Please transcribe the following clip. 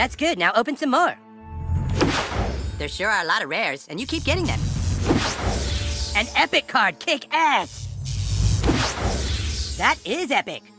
That's good. Now open some more. There sure are a lot of rares, and you keep getting them. An epic card. Kick ass. That is epic.